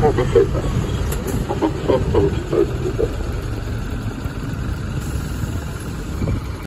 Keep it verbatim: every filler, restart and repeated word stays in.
です。浅草下を期待しています。